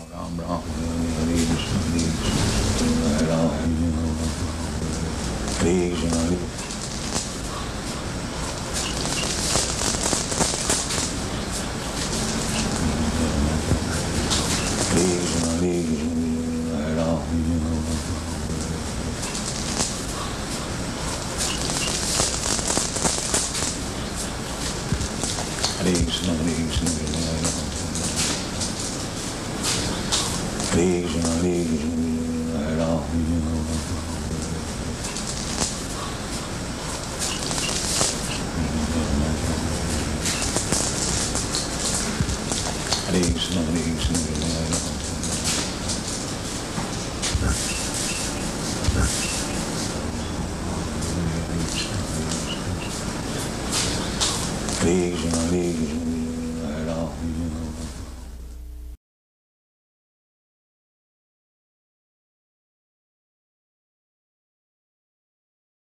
Ram Ram Hare Krishna Hare Ram Hare Krishna Krishna Hare Ram Hare Krishna Hare Krishna Krishna Hare Ram Hare Krishna Hare Krishna Krishna Hare Ram